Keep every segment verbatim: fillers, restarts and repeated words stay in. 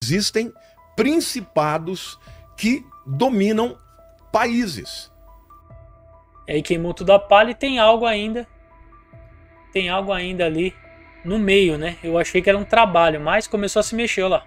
existem principados que dominam países. E aí queimou tudo a palha e tem algo ainda. Tem algo ainda ali no meio, né? Eu achei que era um trabalho, mas começou a se mexer, olha lá.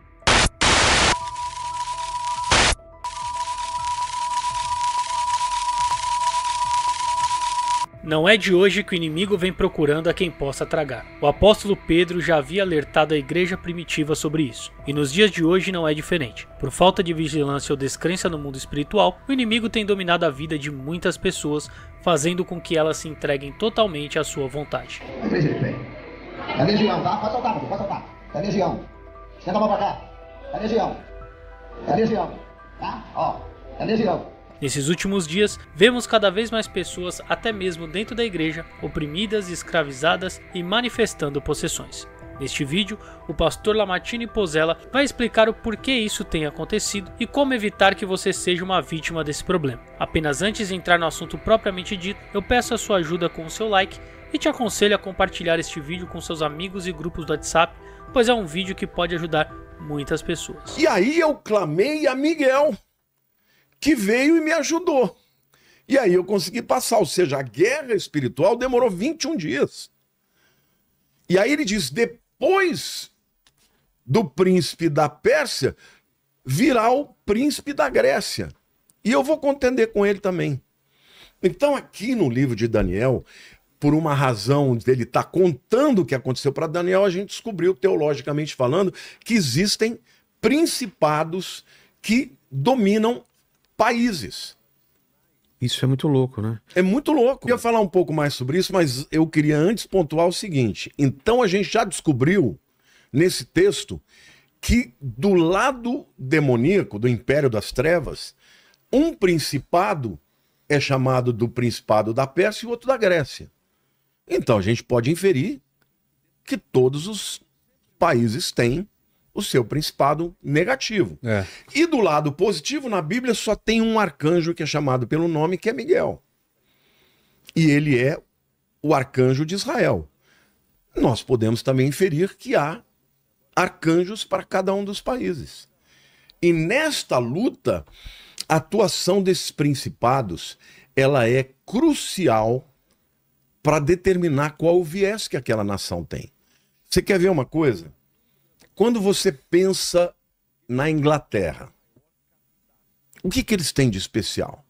Não é de hoje que o inimigo vem procurando a quem possa tragar. O apóstolo Pedro já havia alertado a igreja primitiva sobre isso. E nos dias de hoje não é diferente. Por falta de vigilância ou descrença no mundo espiritual, o inimigo tem dominado a vida de muitas pessoas, fazendo com que elas se entreguem totalmente à sua vontade. É legião, tá? Pode soltar, pode soltar. É legião. Senta a mão pra cá. É legião. É legião. Tá? Ó. É legião. Nesses últimos dias, vemos cada vez mais pessoas, até mesmo dentro da igreja, oprimidas, escravizadas e manifestando possessões. Neste vídeo, o pastor Lamartine Pozzella vai explicar o porquê isso tem acontecido e como evitar que você seja uma vítima desse problema. Apenas antes de entrar no assunto propriamente dito, eu peço a sua ajuda com o seu like e te aconselho a compartilhar este vídeo com seus amigos e grupos do WhatsApp, pois é um vídeo que pode ajudar muitas pessoas. E aí eu clamei a Miguel, que veio e me ajudou. E aí eu consegui passar, ou seja, a guerra espiritual demorou vinte e um dias. E aí ele diz, depois do príncipe da Pérsia, virá o príncipe da Grécia. E eu vou contender com ele também. Então aqui no livro de Daniel, por uma razão dele estar contando o que aconteceu para Daniel, a gente descobriu, teologicamente falando, que existem principados que dominam países. Isso é muito louco, né? É muito louco. Eu ia falar um pouco mais sobre isso, mas eu queria antes pontuar o seguinte. Então a gente já descobriu, nesse texto, que do lado demoníaco, do Império das Trevas, um principado é chamado do Principado da Pérsia e o outro da Grécia. Então a gente pode inferir que todos os países têm o seu principado negativo. É. E do lado positivo, na Bíblia, só tem um arcanjo que é chamado pelo nome, que é Miguel. E ele é o arcanjo de Israel. Nós podemos também inferir que há arcanjos para cada um dos países. E nesta luta, a atuação desses principados, ela é crucial para determinar qual o viés que aquela nação tem. Você quer ver uma coisa? Quando você pensa na Inglaterra, o que, que eles têm de especial?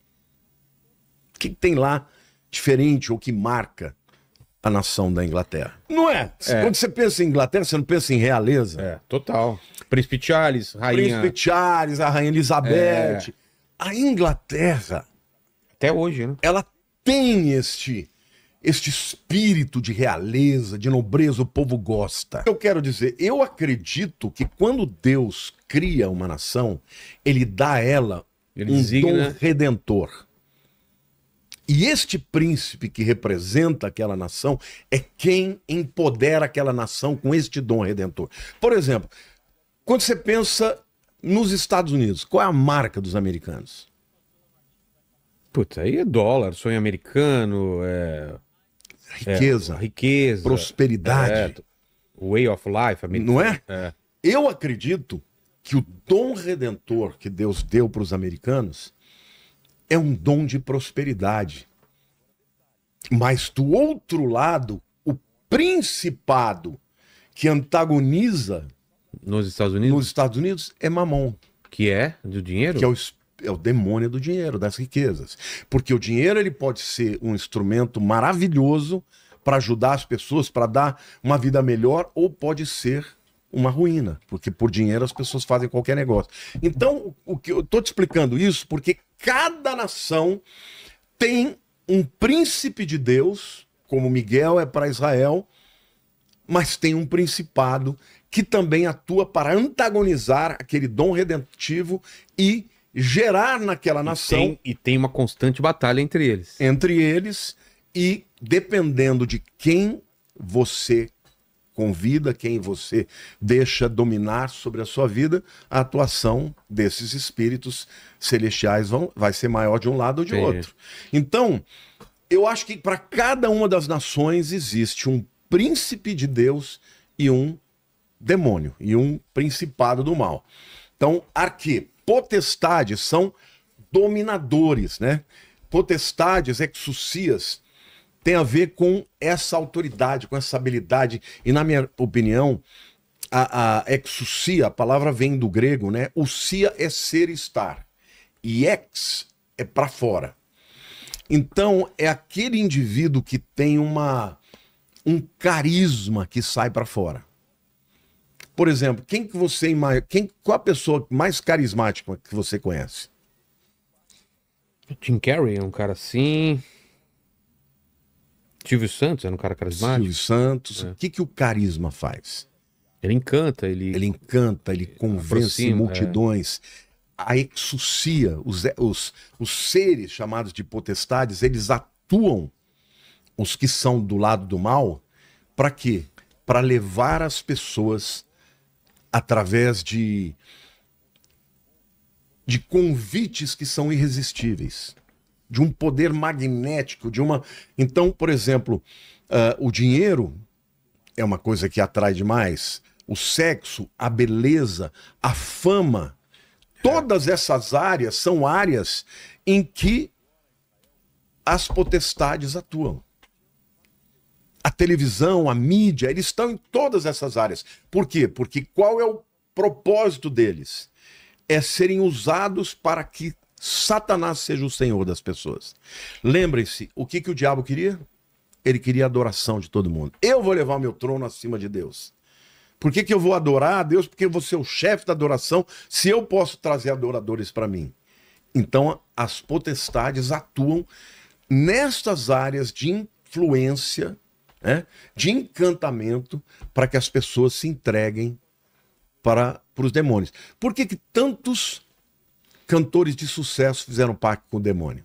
O que, que tem lá diferente ou que marca a nação da Inglaterra? Não é? é? Quando você pensa em Inglaterra, você não pensa em realeza? É, total. Príncipe Charles, rainha... Príncipe Charles, a rainha Elizabeth. É. A Inglaterra... Até hoje, né? Ela tem este... este espírito de realeza, de nobreza, o povo gosta. Eu quero dizer, eu acredito que quando Deus cria uma nação, ele dá a ela ele um designa... dom redentor. E este príncipe que representa aquela nação é quem empodera aquela nação com este dom redentor. Por exemplo, quando você pensa nos Estados Unidos, qual é a marca dos americanos? Putz, aí é dólar, sonho americano, é... Riqueza, é, riqueza, prosperidade, é, way of life, americano. Não é? é? Eu acredito que o dom redentor que Deus deu para os americanos é um dom de prosperidade. Mas do outro lado, o principado que antagoniza nos Estados Unidos, nos Estados Unidos é Mamon. Que é do dinheiro? Que é o É o demônio do dinheiro, das riquezas. Porque o dinheiro ele pode ser um instrumento maravilhoso para ajudar as pessoas, para dar uma vida melhor, ou pode ser uma ruína, porque por dinheiro as pessoas fazem qualquer negócio. Então, o que eu estou te explicando isso porque cada nação tem um príncipe de Deus, como Miguel é para Israel, mas tem um principado que também atua para antagonizar aquele dom redentivo e gerar naquela nação... E tem, e tem uma constante batalha entre eles. Entre eles, e dependendo de quem você convida, quem você deixa dominar sobre a sua vida, a atuação desses espíritos celestiais vão, vai ser maior de um lado ou de Sim. outro. Então, eu acho que para cada uma das nações existe um príncipe de Deus e um demônio e um principado do mal. Então, arquê, potestades são dominadores, né? Potestades, exousias, tem a ver com essa autoridade, com essa habilidade. E na minha opinião, a, a exousia, a palavra vem do grego, né? Ousia é ser e estar. E ex é para fora. Então, é aquele indivíduo que tem uma, um carisma que sai para fora. Por exemplo, quem que você imagina, quem, qual a pessoa mais carismática que você conhece? Jim Carrey é um cara assim. Silvio Santos era um cara carismático. Silvio Santos. É. O que, que o carisma faz? Ele encanta, ele... Ele encanta, ele convence aproxima, multidões. É. A exousia, os, os, os seres chamados de potestades, eles atuam, os que são do lado do mal, para quê? Para levar as pessoas através de, de convites que são irresistíveis, de um poder magnético, de uma... Então, por exemplo, uh, o dinheiro é uma coisa que atrai demais, o sexo, a beleza, a fama, todas essas áreas são áreas em que as potestades atuam. A televisão, a mídia, eles estão em todas essas áreas. Por quê? Porque qual é o propósito deles? É serem usados para que Satanás seja o senhor das pessoas. Lembrem-se, o que, que o diabo queria? Ele queria a adoração de todo mundo. Eu vou levar o meu trono acima de Deus. Por que, que eu vou adorar a Deus? Porque eu vou ser o chefe da adoração, se eu posso trazer adoradores para mim. Então, as potestades atuam nestas áreas de influência, né, de encantamento, para que as pessoas se entreguem para, para os demônios. Por que, que tantos cantores de sucesso fizeram pacto com o demônio?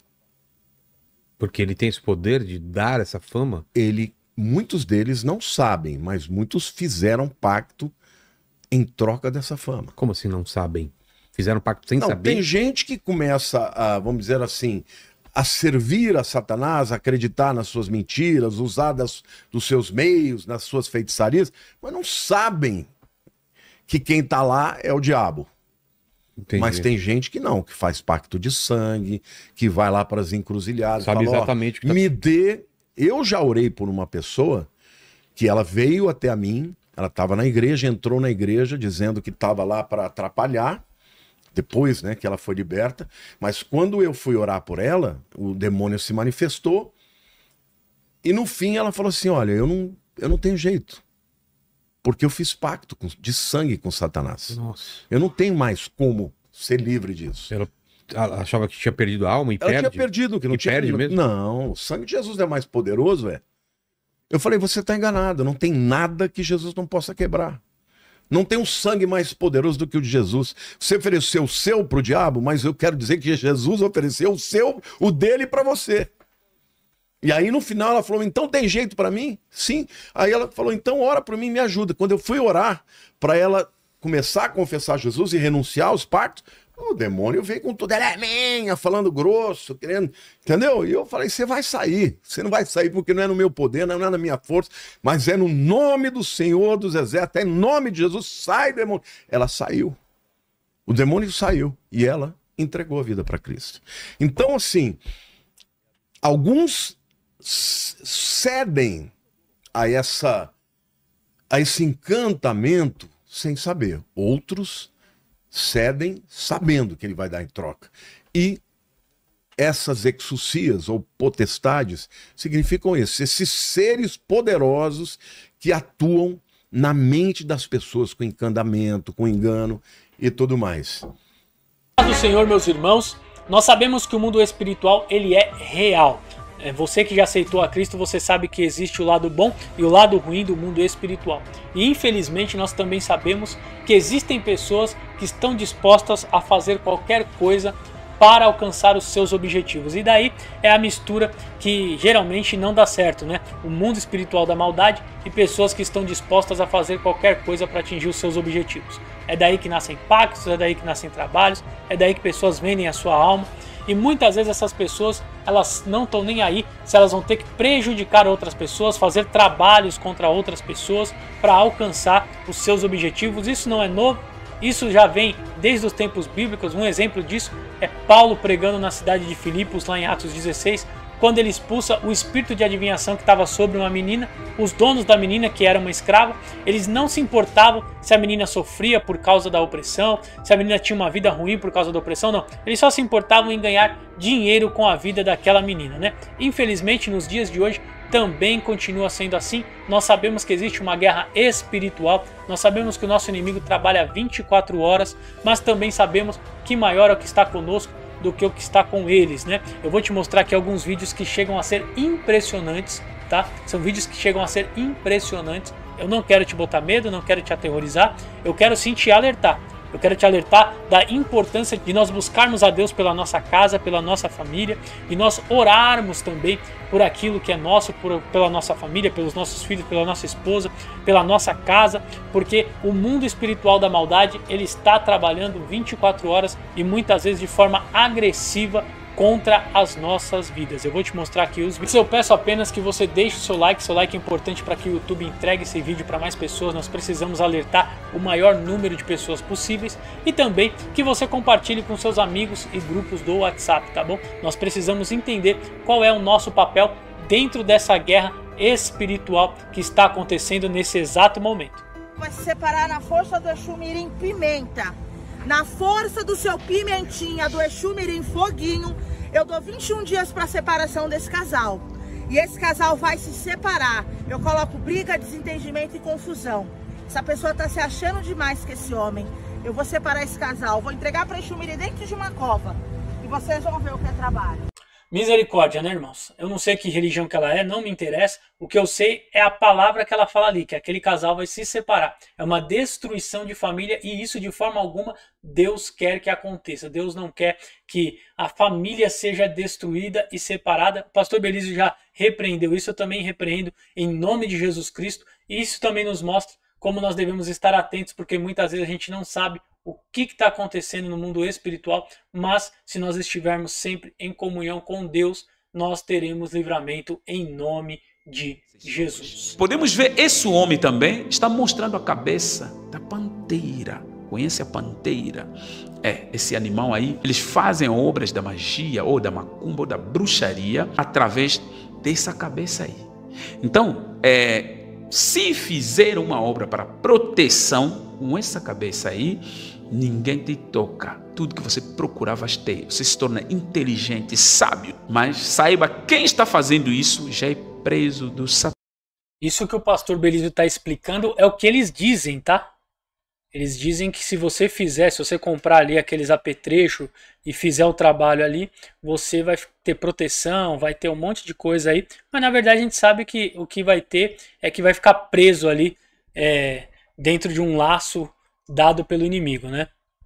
Porque ele tem esse poder de dar essa fama? Ele... Muitos deles não sabem, mas muitos fizeram pacto em troca dessa fama. Como assim não sabem? Fizeram pacto sem não, saber? Tem gente que começa a, vamos dizer assim, a servir a Satanás, a acreditar nas suas mentiras, usar das, dos seus meios, nas suas feitiçarias, mas não sabem que quem está lá é o diabo. Entendi. Mas tem gente que não, que faz pacto de sangue, que vai lá para as encruzilhadas. Sabe fala, exatamente o que tá... Me dê... Eu já orei por uma pessoa que ela veio até a mim, ela estava na igreja, entrou na igreja dizendo que estava lá para atrapalhar, depois, né, que ela foi liberta, mas quando eu fui orar por ela, o demônio se manifestou e no fim ela falou assim, olha, eu não, eu não tenho jeito, porque eu fiz pacto com, de sangue com Satanás. Nossa. Eu não tenho mais como ser livre disso. Ela... Ela achava que tinha perdido a alma e ela perde? Ela tinha perdido, que não e tinha perde mesmo? Não, o sangue de Jesus é mais poderoso, é. Eu falei, você está enganado, não tem nada que Jesus não possa quebrar. Não tem um sangue mais poderoso do que o de Jesus. Você ofereceu o seu para o diabo, mas eu quero dizer que Jesus ofereceu o seu, o dele para você. E aí no final ela falou, então tem jeito para mim? Sim. Aí ela falou, então ora por mim, me ajuda. Quando eu fui orar para ela começar a confessar Jesus e renunciar aos pactos, o demônio veio com tudo, ela é minha, falando grosso, querendo, entendeu? E eu falei, você vai sair, você não vai sair porque não é no meu poder, não é na minha força, mas é no nome do Senhor dos Exércitos, é em nome de Jesus, sai demônio. Ela saiu, o demônio saiu e ela entregou a vida para Cristo. Então assim, alguns cedem a, essa, a esse encantamento sem saber, outros cedem sabendo que ele vai dar em troca. E essas exousias ou potestades significam isso, esses seres poderosos que atuam na mente das pessoas com encantamento, com engano e tudo mais. Do Senhor, meus irmãos, nós sabemos que o mundo espiritual ele é real. Você que já aceitou a Cristo, você sabe que existe o lado bom e o lado ruim do mundo espiritual. E infelizmente nós também sabemos que existem pessoas que estão dispostas a fazer qualquer coisa para alcançar os seus objetivos. E daí é a mistura que geralmente não dá certo, né? O mundo espiritual da maldade e pessoas que estão dispostas a fazer qualquer coisa para atingir os seus objetivos. É daí que nascem pactos, é daí que nascem trabalhos, é daí que pessoas vendem a sua alma. E muitas vezes essas pessoas elas não estão nem aí se elas vão ter que prejudicar outras pessoas, fazer trabalhos contra outras pessoas para alcançar os seus objetivos. Isso não é novo, isso já vem desde os tempos bíblicos. Um exemplo disso é Paulo pregando na cidade de Filipos, lá em Atos dezesseis, quando ele expulsa o espírito de adivinhação que estava sobre uma menina. Os donos da menina, que era uma escrava, eles não se importavam se a menina sofria por causa da opressão, se a menina tinha uma vida ruim por causa da opressão, não. Eles só se importavam em ganhar dinheiro com a vida daquela menina, né? Infelizmente, nos dias de hoje, também continua sendo assim. Nós sabemos que existe uma guerra espiritual, nós sabemos que o nosso inimigo trabalha vinte e quatro horas, mas também sabemos que maior é o que está conosco do que o que está com eles, né? Eu vou te mostrar aqui alguns vídeos que chegam a ser impressionantes, tá? São vídeos que chegam a ser impressionantes. Eu não quero te botar medo, não quero te aterrorizar, eu quero sim te alertar. Eu quero te alertar da importância de nós buscarmos a Deus pela nossa casa, pela nossa família, e nós orarmos também por aquilo que é nosso, por, pela nossa família, pelos nossos filhos, pela nossa esposa, pela nossa casa, porque o mundo espiritual da maldade, ele está trabalhando vinte e quatro horas e muitas vezes de forma agressiva contra as nossas vidas. Eu vou te mostrar aqui os vídeos. Eu peço apenas que você deixe o seu like. Seu like é importante para que o YouTube entregue esse vídeo para mais pessoas. Nós precisamos alertar o maior número de pessoas possíveis. E também que você compartilhe com seus amigos e grupos do WhatsApp, tá bom? Nós precisamos entender qual é o nosso papel dentro dessa guerra espiritual que está acontecendo nesse exato momento. Vai se separar na força do Exu Mirim Pimenta. Na força do seu Pimentinha, do Exu Mirim Foguinho, eu dou vinte e um dias para separação desse casal. E esse casal vai se separar. Eu coloco briga, desentendimento e confusão. Essa pessoa está se achando demais que esse homem. Eu vou separar esse casal, vou entregar para Exu Mirim dentro de uma cova. E vocês vão ver o que é trabalho. Misericórdia, né, irmãos? Eu não sei que religião que ela é, não me interessa. O que eu sei é a palavra que ela fala ali, que aquele casal vai se separar. É uma destruição de família e isso de forma alguma Deus quer que aconteça. Deus não quer que a família seja destruída e separada. O pastor Belísio já repreendeu isso, eu também repreendo em nome de Jesus Cristo. E isso também nos mostra como nós devemos estar atentos, porque muitas vezes a gente não sabe o que está acontecendo no mundo espiritual, mas se nós estivermos sempre em comunhão com Deus, nós teremos livramento em nome de Jesus. Podemos ver esse homem também está mostrando a cabeça da panteira. Conhece a panteira? É, esse animal aí. Eles fazem obras da magia ou da macumba ou da bruxaria através dessa cabeça aí. Então, é, se fizer uma obra para proteção com essa cabeça aí, ninguém te toca. Tudo que você procurar vai ter. Você se torna inteligente, sábio. Mas saiba, quem está fazendo isso já é preso do Satanás. Isso que o pastor Belísio está explicando é o que eles dizem, tá? Eles dizem que se você fizer, se você comprar ali aqueles apetrechos e fizer o trabalho ali, você vai ter proteção, vai ter um monte de coisa aí. Mas na verdade a gente sabe que o que vai ter é que vai ficar preso ali é, dentro de um laço dado pelo inimigo, né?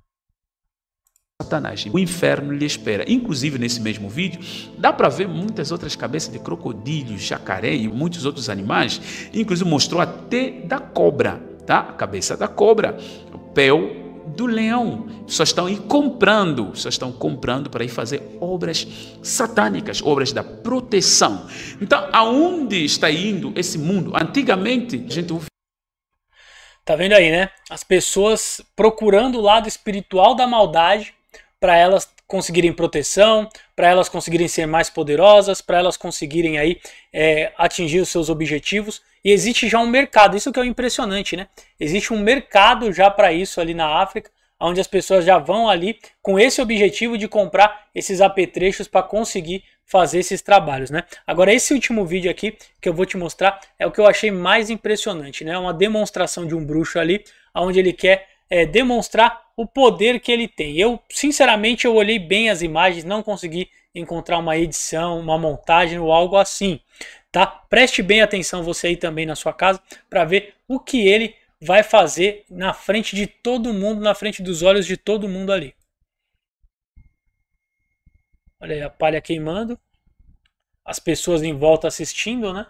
Satanás, o inferno lhe espera. Inclusive nesse mesmo vídeo dá para ver muitas outras cabeças de crocodilo, jacaré e muitos outros animais. Inclusive mostrou até da cobra, tá? A cabeça da cobra, o pel do leão. Só estão aí comprando, só estão comprando para ir fazer obras satânicas, obras da proteção. Então, aonde está indo esse mundo? Antigamente a gente ouve. Tá vendo aí, né? As pessoas procurando o lado espiritual da maldade para elas conseguirem proteção, para elas conseguirem ser mais poderosas, para elas conseguirem aí é, atingir os seus objetivos. E existe já um mercado, isso que é o impressionante, né? Existe um mercado já para isso ali na África, onde as pessoas já vão ali com esse objetivo de comprar esses apetrechos para conseguir fazer esses trabalhos, né? Agora esse último vídeo aqui que eu vou te mostrar é o que eu achei mais impressionante, né? Uma demonstração de um bruxo ali, onde ele quer é, demonstrar o poder que ele tem. Eu, sinceramente, eu olhei bem as imagens, não consegui encontrar uma edição, uma montagem ou algo assim, tá? Preste bem atenção você aí também na sua casa para ver o que ele vai fazer na frente de todo mundo, na frente dos olhos de todo mundo ali. Olha aí a palha queimando. As pessoas em volta assistindo, né?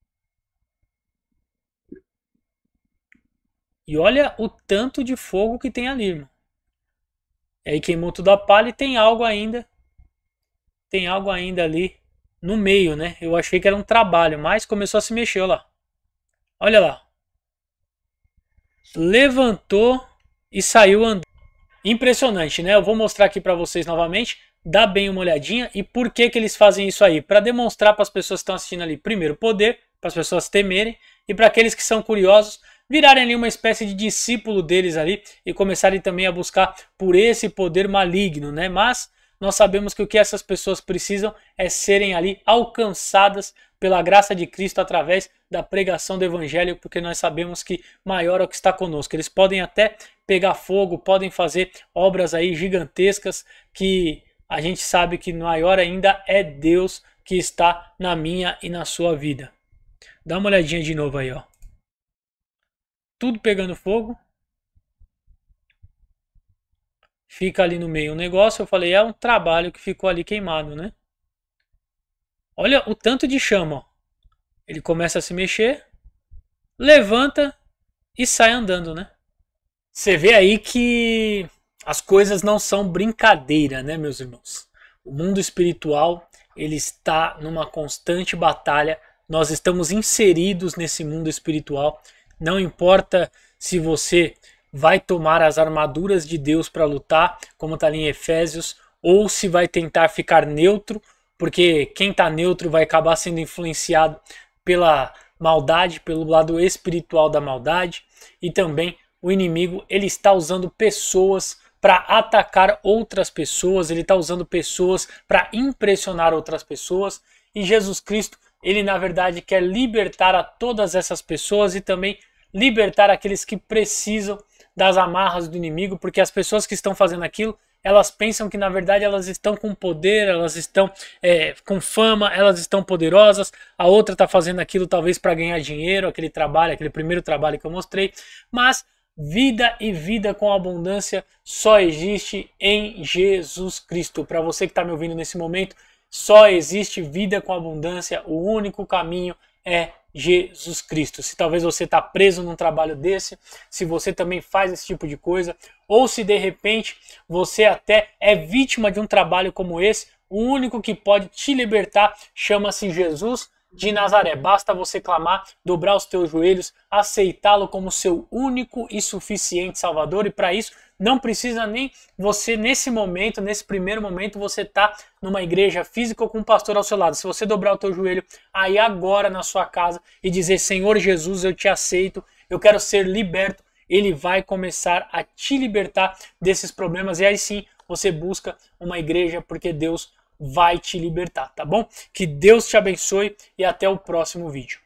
E olha o tanto de fogo que tem ali, irmão. E aí queimou tudo a palha e tem algo ainda tem algo ainda ali no meio, né? Eu achei que era um trabalho, mas começou a se mexer, olha lá. Olha lá. Levantou e saiu andando. Impressionante, né? Eu vou mostrar aqui para vocês novamente. Dá bem uma olhadinha. E por que que eles fazem isso aí? Para demonstrar para as pessoas que estão assistindo ali, primeiro, poder, para as pessoas temerem. E para aqueles que são curiosos, virarem ali uma espécie de discípulo deles ali e começarem também a buscar por esse poder maligno, né? Mas nós sabemos que o que essas pessoas precisam é serem ali alcançadas pela graça de Cristo através da pregação do Evangelho, porque nós sabemos que maior é o que está conosco. Eles podem até pegar fogo, podem fazer obras aí gigantescas, que a gente sabe que maior ainda é Deus que está na minha e na sua vida. Dá uma olhadinha de novo aí, ó. Tudo pegando fogo. Fica ali no meio o negócio. Eu falei, é um trabalho que ficou ali queimado, né? Olha o tanto de chama, ó. Ele começa a se mexer, levanta e sai andando, né? Você vê aí que as coisas não são brincadeira, né, meus irmãos? O mundo espiritual, ele está numa constante batalha. Nós estamos inseridos nesse mundo espiritual. Não importa se você vai tomar as armaduras de Deus para lutar, como está ali em Efésios, ou se vai tentar ficar neutro, porque quem está neutro vai acabar sendo influenciado pela maldade, pelo lado espiritual da maldade. E também o inimigo, ele está usando pessoas para atacar outras pessoas, ele está usando pessoas para impressionar outras pessoas. E Jesus Cristo, ele na verdade quer libertar a todas essas pessoas e também libertar aqueles que precisam das amarras do inimigo, porque as pessoas que estão fazendo aquilo, elas pensam que na verdade elas estão com poder, elas estão é, com fama, elas estão poderosas. A outra está fazendo aquilo talvez para ganhar dinheiro, aquele trabalho, aquele primeiro trabalho que eu mostrei. Mas vida e vida com abundância só existe em Jesus Cristo. Para você que está me ouvindo nesse momento, só existe vida com abundância. O único caminho é Jesus Cristo. Se talvez você está preso num trabalho desse, se você também faz esse tipo de coisa, ou se de repente você até é vítima de um trabalho como esse, o único que pode te libertar chama-se Jesus de Nazaré. Basta você clamar, dobrar os teus joelhos, aceitá-lo como seu único e suficiente Salvador. E para isso não precisa nem você nesse momento, nesse primeiro momento, você tá numa igreja física ou com um pastor ao seu lado. Se você dobrar o teu joelho aí agora na sua casa e dizer, Senhor Jesus, eu te aceito, eu quero ser liberto, ele vai começar a te libertar desses problemas. E aí sim você busca uma igreja, porque Deus vai te libertar, tá bom? Que Deus te abençoe e até o próximo vídeo.